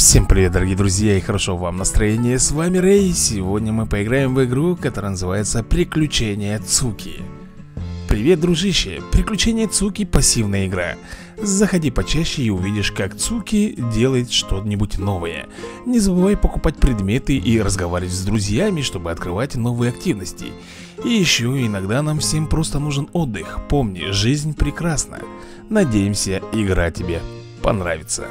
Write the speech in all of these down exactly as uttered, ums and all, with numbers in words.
Всем привет, дорогие друзья, и хорошо вам настроение. С вами Рэй. Сегодня мы поиграем в игру, которая называется Приключения Цуки. Привет, дружище. Приключения Цуки — пассивная игра. Заходи почаще и увидишь, как Цуки делает что-нибудь новое. Не забывай покупать предметы и разговаривать с друзьями, чтобы открывать новые активности. И еще иногда нам всем просто нужен отдых. Помни, жизнь прекрасна. Надеемся, игра тебе понравится.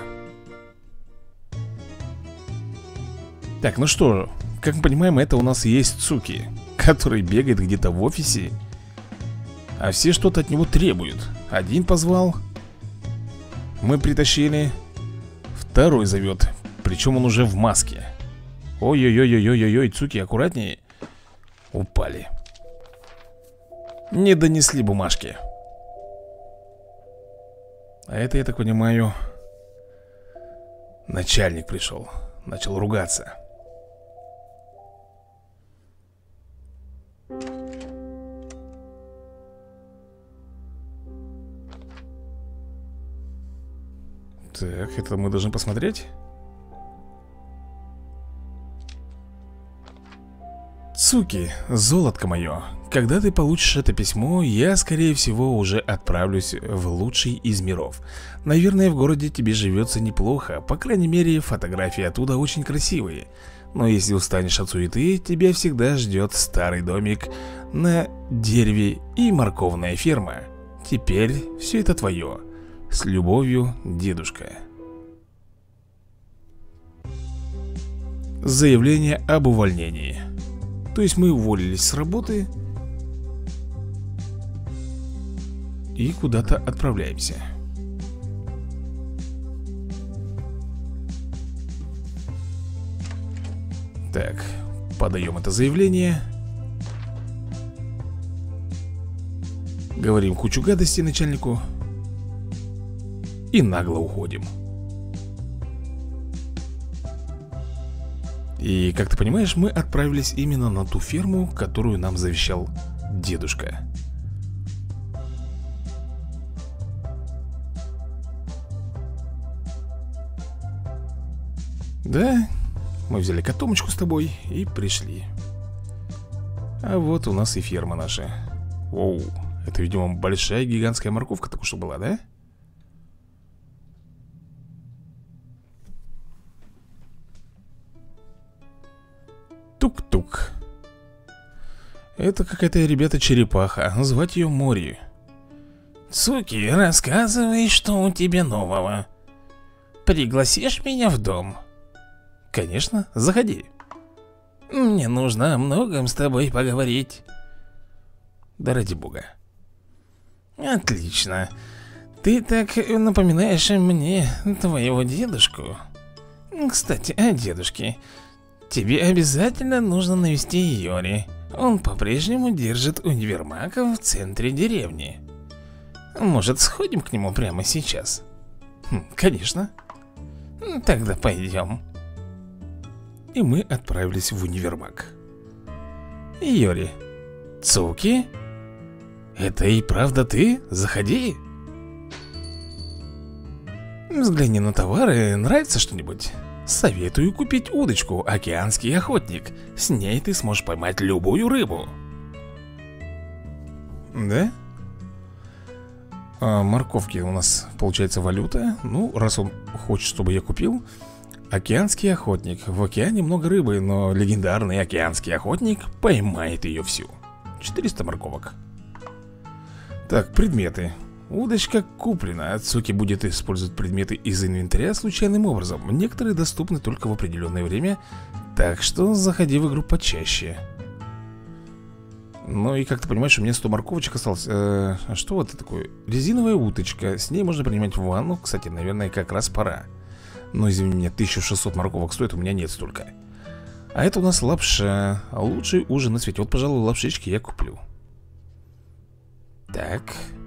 Так, ну что, как мы понимаем, это у нас есть Цуки, который бегает где-то в офисе, а все что-то от него требуют. Один позвал, мы притащили, второй зовет, причем он уже в маске. Ой-ой-ой-ой-ой-ой, Цуки, аккуратнее. Упали. Не донесли бумажки. А это, я так понимаю, начальник пришел, начал ругаться. Так, это мы должны посмотреть. Цуки, золотко мое, когда ты получишь это письмо, я, скорее всего, уже отправлюсь в лучший из миров. Наверное, в городе тебе живется неплохо. По крайней мере, фотографии оттуда очень красивые. Но если устанешь от суеты, тебя всегда ждет старый домик на дереве и морковная ферма. Теперь все это твое. С любовью, дедушка. Заявление об увольнении. То есть мы уволились с работы и куда-то отправляемся. Так, подаем это заявление. Говорим кучу гадостей начальнику и нагло уходим. И, как ты понимаешь, мы отправились именно на ту ферму, которую нам завещал дедушка. Да, мы взяли котомочку с тобой и пришли. А вот у нас и ферма наша. Оу, это, видимо, большая гигантская морковка только что была, да? Тук-тук. Это какая-то, ребята, черепаха. Звать ее Мори. Цуки, рассказывай, что у тебя нового. Пригласишь меня в дом? Конечно, заходи. Мне нужно о многом с тобой поговорить. Да ради бога. Отлично. Ты так напоминаешь мне твоего дедушку. Кстати, о дедушке. Тебе обязательно нужно навести Йори. Он по-прежнему держит универмаг в центре деревни. Может, сходим к нему прямо сейчас? Хм, конечно. Тогда пойдем. И мы отправились в универмаг. Йори. Цуки? Это и правда ты? Заходи. Взгляни на товары, нравится что-нибудь? Советую купить удочку «Океанский охотник». С ней ты сможешь поймать любую рыбу. Да? А, морковки у нас, получается, валюта. Ну, раз он хочет, чтобы я купил. Океанский охотник. В океане много рыбы, но легендарный океанский охотник поймает ее всю. четыреста морковок. Так, предметы. Удочка куплена. Цуки будет использовать предметы из инвентаря случайным образом. Некоторые доступны только в определенное время, так что заходи в игру почаще. Ну и как ты понимаешь, у меня сто морковочек осталось. э, А что это такое? Резиновая уточка. С ней можно принимать ванну. Кстати, наверное, как раз пора. Но извини меня, тысяча шестьсот морковок стоит, у меня нет столько. А это у нас лапша. Лучший ужин на свете. Вот, пожалуй, лапшички я куплю. Так.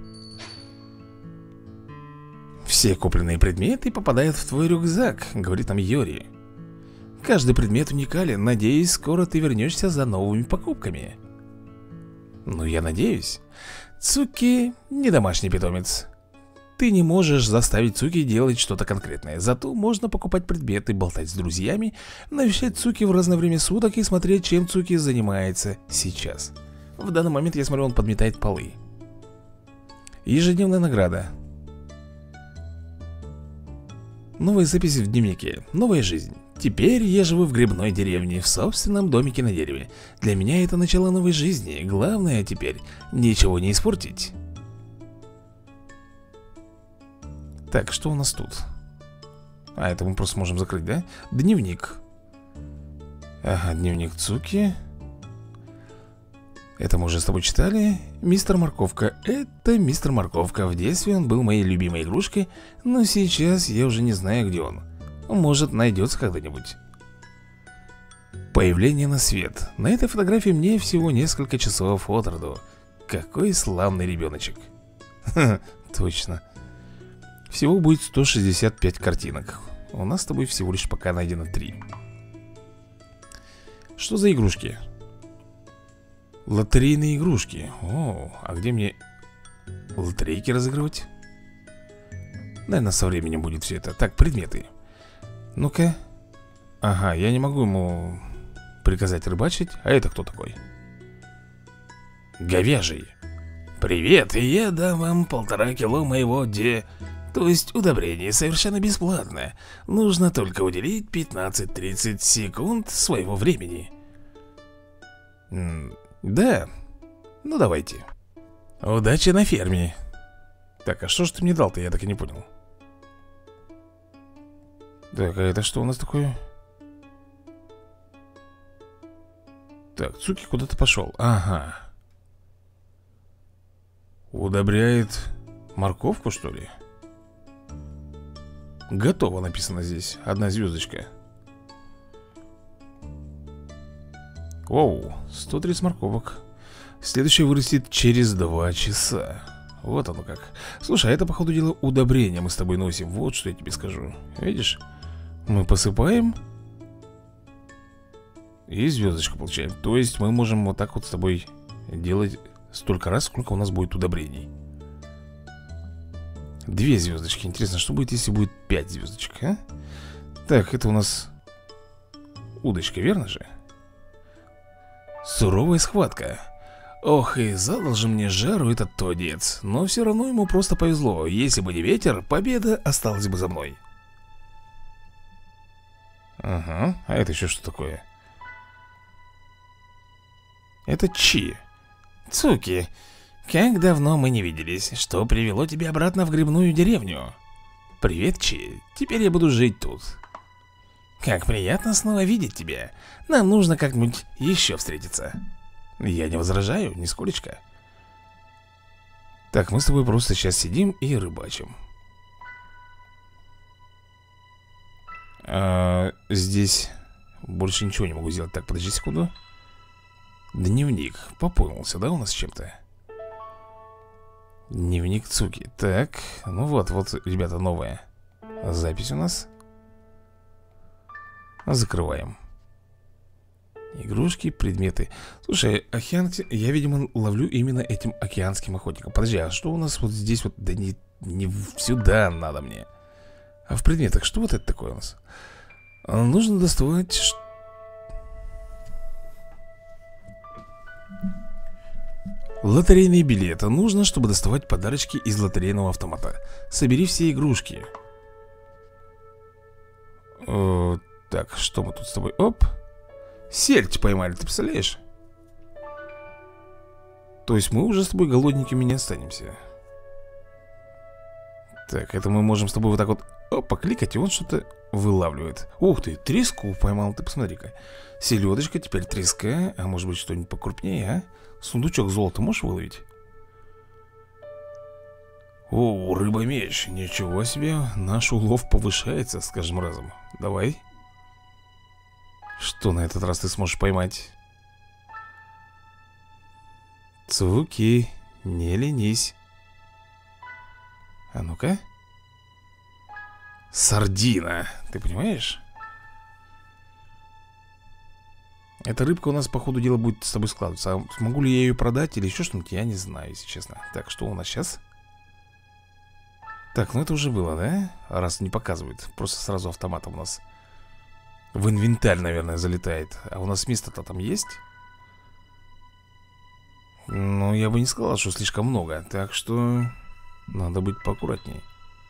Все купленные предметы попадают в твой рюкзак, говорит нам Йори. Каждый предмет уникален. Надеюсь, скоро ты вернешься за новыми покупками. Ну, я надеюсь. Цуки не домашний питомец. Ты не можешь заставить Цуки делать что-то конкретное. Зато можно покупать предметы, болтать с друзьями, навещать Цуки в разное время суток и смотреть, чем Цуки занимается сейчас. В данный момент, я смотрю, он подметает полы. Ежедневная награда. Новые записи в дневнике. Новая жизнь. Теперь я живу в грибной деревне, в собственном домике на дереве. Для меня это начало новой жизни. Главное теперь ничего не испортить. Так, что у нас тут? А, это мы просто можем закрыть, да? Дневник. Ага, дневник Цуки. Это мы уже с тобой читали. Мистер Морковка. Это мистер Морковка. В детстве он был моей любимой игрушкой, но сейчас я уже не знаю, где он. Может, найдется когда-нибудь. Появление на свет. На этой фотографии мне всего несколько часов от роду. Какой славный ребеночек. Ха, точно. Всего будет сто шестьдесят пять картинок. У нас с тобой всего лишь пока найдено три. Что за игрушки? Лотерейные игрушки. О, а где мне лотерейки разыгрывать? Наверное, со временем будет все это. Так, предметы. Ну-ка. Ага, я не могу ему приказать рыбачить. А это кто такой? Говяжий. Привет, я дам вам полтора кило моего де... То есть удобрение совершенно бесплатно. Нужно только уделить пятнадцать-тридцать секунд своего времени. М да. Ну давайте. Удачи на ферме. Так, а что ж ты мне дал-то, я так и не понял. Так, а это что у нас такое? Так, Цуки куда-то пошел. Ага. Удобряет морковку, что ли? Готово написано здесь. Одна звездочка. Оу, сто тридцать морковок. Следующий вырастет через два часа. Вот оно как. Слушай, а это, походу дела, удобрение мы с тобой носим. Вот что я тебе скажу. Видишь? Мы посыпаем и звездочку получаем. То есть мы можем вот так вот с тобой делать столько раз, сколько у нас будет удобрений. Две звездочки. Интересно, что будет, если будет пять звездочек, а? Так, это у нас удочка, верно же? Суровая схватка. Ох, и задал же мне жару этот тонец. Но все равно ему просто повезло. Если бы не ветер, победа осталась бы за мной. Ага, а это еще что такое? Это Чи. Цуки, как давно мы не виделись. Что привело тебя обратно в грибную деревню? Привет, Чи. Теперь я буду жить тут. Как приятно снова видеть тебя. Нам нужно как-нибудь еще встретиться. Я не возражаю, нисколечко. Так, мы с тобой просто сейчас сидим и рыбачим. а, Здесь больше ничего не могу сделать. Так, подожди секунду. Дневник, пополнился, да, у нас с чем-то? Дневник Цуки. Так, ну вот, вот, ребята, новая запись у нас. Закрываем. Игрушки, предметы. Слушай, океанцы, я, видимо, ловлю именно этим океанским охотником. Подожди, а что у нас вот здесь вот? Да не, не сюда надо мне. А в предметах что вот это такое у нас? Нужно доставать... Лотерейные билеты. Нужно, чтобы доставать подарочки из лотерейного автомата. Собери все игрушки. О, так, что мы тут с тобой? Оп. Сельдь поймали, ты представляешь? То есть мы уже с тобой голодненькими не останемся. Так, это мы можем с тобой вот так вот, оп, покликать, и он что-то вылавливает. Ух ты, треску поймал, ты посмотри-ка. Селедочка, теперь треска. А может быть что-нибудь покрупнее, а? Сундучок золота можешь выловить? О, рыба-меч, ничего себе. Наш улов повышается с каждым разом. Давай. Что на этот раз ты сможешь поймать? Цуки, не ленись. А ну-ка. Сардина, ты понимаешь? Эта рыбка у нас, по ходу дела, будет с тобой складываться. А смогу ли я ее продать или еще что-нибудь, я не знаю, если честно. Так, что у нас сейчас? Так, ну это уже было, да? Раз не показывает. Просто сразу автоматом у нас в инвентарь, наверное, залетает. А у нас место-то там есть? Ну, я бы не сказал, что слишком много. Так что надо быть поаккуратнее.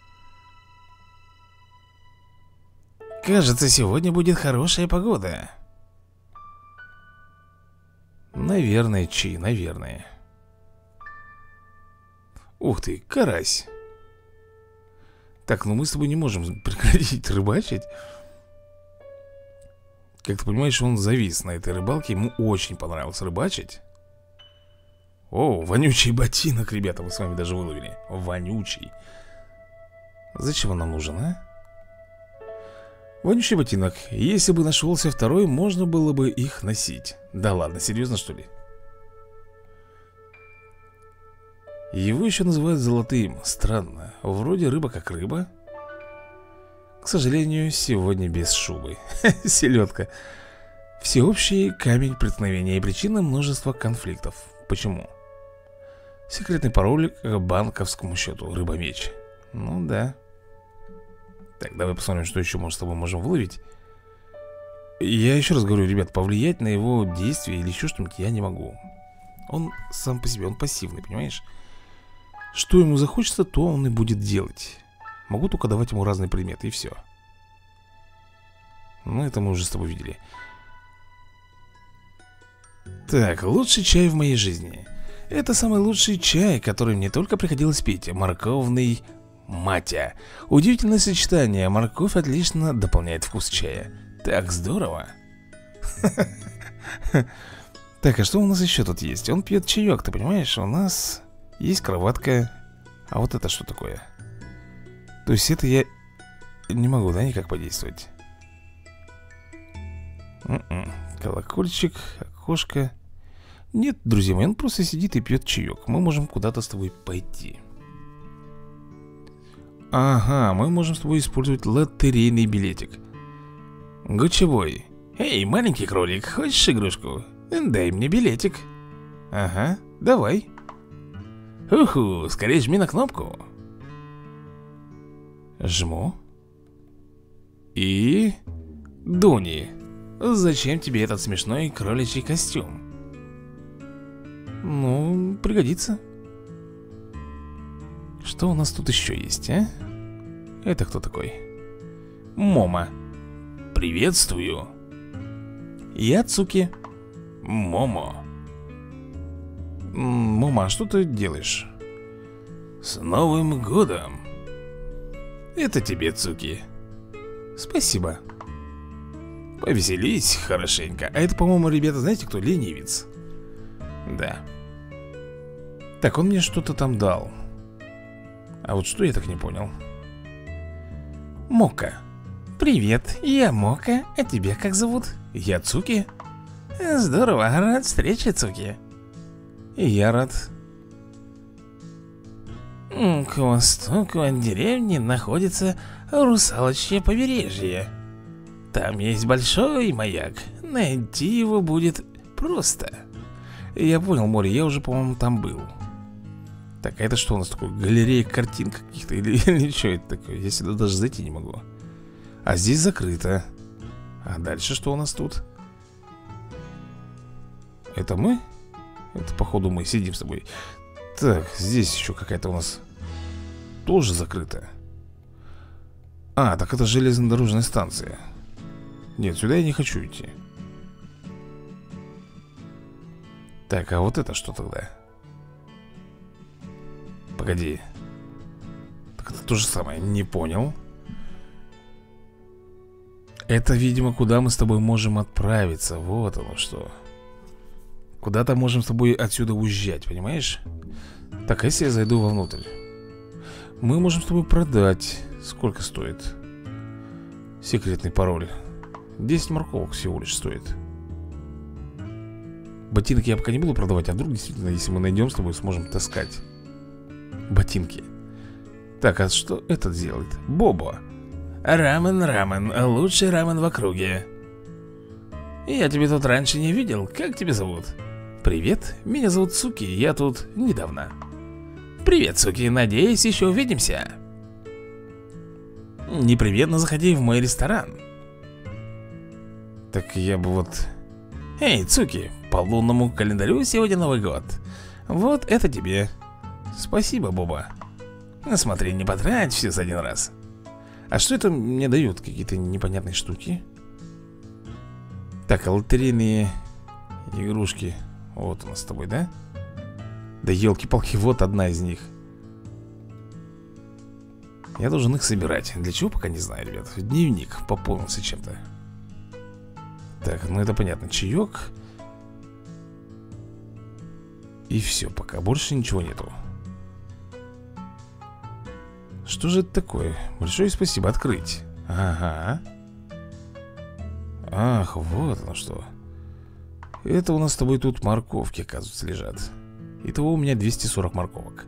Кажется, сегодня будет хорошая погода. Наверное, Чи, наверное. Ух ты, карась. Так, ну мы с тобой не можем прекратить рыбачить. Как ты понимаешь, он завис на этой рыбалке. Ему очень понравилось рыбачить. О, вонючий ботинок, ребята, мы с вами даже выловили. Вонючий. Зачем он нам нужен, а? Вонючий ботинок. Если бы нашелся второй, можно было бы их носить. Да ладно, серьезно, что ли? Его еще называют золотым. Странно. Вроде рыба как рыба. К сожалению, сегодня без шубы. Селедка. Всеобщий камень преткновения и причина множества конфликтов. Почему? Секретный пароль к банковскому счету. Рыба-меч. Ну да. Так, давай посмотрим, что еще мы с тобой можем выловить. Я еще раз говорю, ребят, повлиять на его действия или еще что-нибудь я не могу. Он сам по себе, он пассивный, понимаешь? Что ему захочется, то он и будет делать. Могу только давать ему разные предметы, и все. Ну, это мы уже с тобой видели. Так, лучший чай в моей жизни. Это самый лучший чай, который мне только приходилось пить. Морковный матя. Удивительное сочетание. Морковь отлично дополняет вкус чая. Так здорово. Так, а что у нас еще тут есть? Он пьет чаек, ты понимаешь? У нас есть кроватка. А вот это что такое? То есть это я не могу, да, никак подействовать? М-м. Колокольчик, окошко. Нет, друзья мои, он просто сидит и пьет чаек. Мы можем куда-то с тобой пойти. Ага, мы можем с тобой использовать лотерейный билетик. Гучевой. Эй, маленький кролик, хочешь игрушку? Дай мне билетик. Ага, давай. Уху, скорее жми на кнопку. Жму. И... Дуни, зачем тебе этот смешной кроличий костюм? Ну, пригодится. Что у нас тут еще есть, а? Это кто такой? Момо. Приветствую. Я Цуки. Момо. Момо, а что ты делаешь? С Новым годом. Это тебе, Цуки. Спасибо. Повеселись хорошенько. А это, по-моему, ребята, знаете кто? Ленивец. Да. Так, он мне что-то там дал. А вот что я так не понял? Мока. Привет, я Мока. А тебя как зовут? Я Цуки. Здорово, рад встрече, Цуки. И я рад. К востоку от деревни находится Русалочье побережье. Там есть большой маяк. Найти его будет просто. Я понял, море, я уже, по-моему, там был. Так, а это что у нас такое? Галерея картин каких-то? Или, или что это такое? Я сюда даже зайти не могу. А здесь закрыто. А дальше что у нас тут? Это мы? Это, походу, мы сидим с тобой. Так, здесь еще какая-то у нас тоже закрыта. А, так это железнодорожная станция. Нет, сюда я не хочу идти. Так, а вот это что тогда? Погоди. Так это то же самое, не понял. Это, видимо, куда мы с тобой можем отправиться. Вот оно что. Куда-то можем с тобой отсюда уезжать, понимаешь? Так, а если я зайду вовнутрь? Мы можем с тобой продать. Сколько стоит? Секретный пароль. десять морковок всего лишь стоит. Ботинки я пока не буду продавать. А вдруг действительно, если мы найдем с тобой, сможем таскать ботинки. Так, а что этот делает? Бобо. Рамен, рамен, лучший рамен в округе. Я тебя тут раньше не видел. Как тебя зовут? Привет, меня зовут Цуки, я тут недавно. Привет, Цуки, надеюсь, еще увидимся. Непременно заходи в мой ресторан. Так я бы вот... Эй, Цуки, по лунному календарю сегодня Новый год. Вот это тебе. Спасибо, Боба. Смотри, не потрать все за один раз. А что это мне дают? Какие-то непонятные штуки. Так, а лотерейные игрушки. Вот у нас с тобой, да? Да елки-палки, вот одна из них. Я должен их собирать. Для чего, пока не знаю, ребят. Дневник пополнился чем-то. Так, ну это понятно. Чаек. И все, пока больше ничего нету. Что же это такое? Большое спасибо, открыть. Ага. Ах, вот оно что. Это у нас с тобой тут морковки, оказывается, лежат. Итого у меня двести сорок морковок.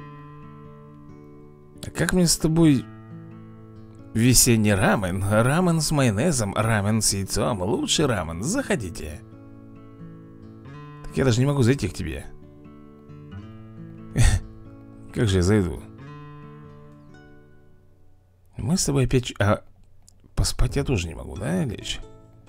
А как мне с тобой... Весенний рамен, рамен с майонезом, рамен с яйцом, лучший рамен, заходите. Так я даже не могу зайти к тебе. Как же я зайду? Мы с тобой опять... А поспать я тоже не могу, да, лечь?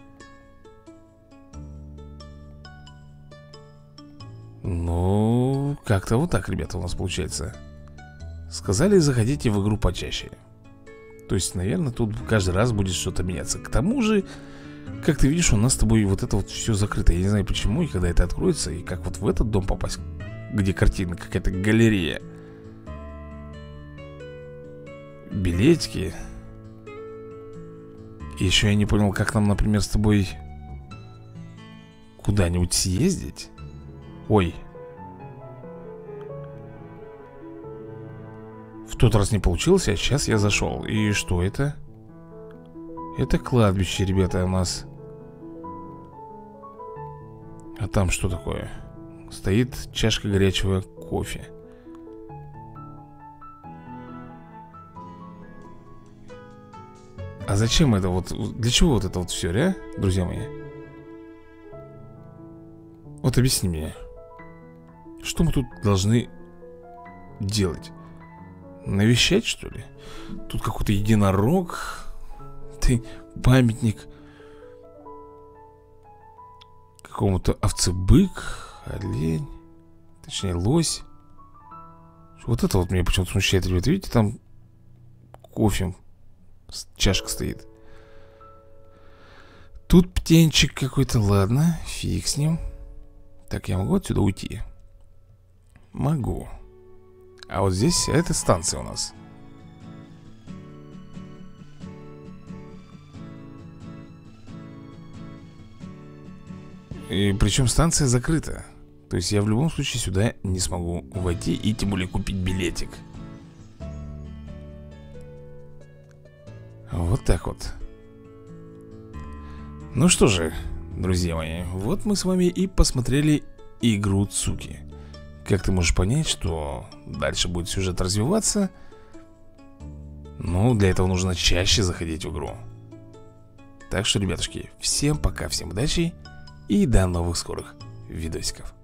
Ну, как-то вот так, ребята, у нас получается. Сказали, заходите в игру почаще. То есть, наверное, тут каждый раз будет что-то меняться. К тому же, как ты видишь, у нас с тобой вот это вот все закрыто. Я не знаю почему, и когда это откроется, и как вот в этот дом попасть, где картина, какая-то галерея. Билетики. И еще я не понял, как нам, например, с тобой куда-нибудь съездить. Ой. В тот раз не получилось, а сейчас я зашел. И что это? Это кладбище, ребята, у нас. А там что такое? Стоит чашка горячего кофе. А зачем это вот? Для чего вот это вот все, да, друзья мои? Вот объясни мне. Что мы тут должны делать? Навещать, что ли? Тут какой-то единорог. Ты памятник какому-то овцебык, олень. Точнее, лось. Вот это вот меня почему-то смущает, ребята. Видите, там кофе, чашка стоит. Тут птенчик какой-то, ладно, фиг с ним. Так, я могу отсюда уйти? Могу. А вот здесь, это станция у нас. И причем станция закрыта. То есть я в любом случае сюда не смогу войти и тем более купить билетик. Вот так вот. Ну что же, друзья мои, вот мы с вами и посмотрели игру Цуки. Как ты можешь понять, что дальше будет сюжет развиваться? Ну, для этого нужно чаще заходить в игру. Так что, ребятушки, всем пока, всем удачи и до новых скорых видосиков.